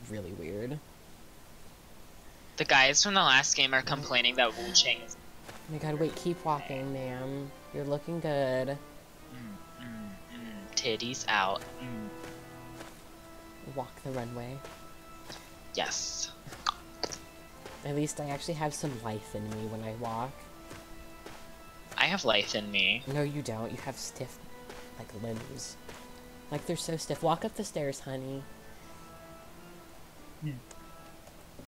really weird. The guys from the last game are complaining that Wu Chang is... Oh my god, wait, keep walking, ma'am. You're looking good. Titties out. Walk the runway. Yes. At least I actually have some life in me when I walk. I have life in me. No, you don't. You have stiff, like, limbs. Like, they're so stiff. Walk up the stairs, honey.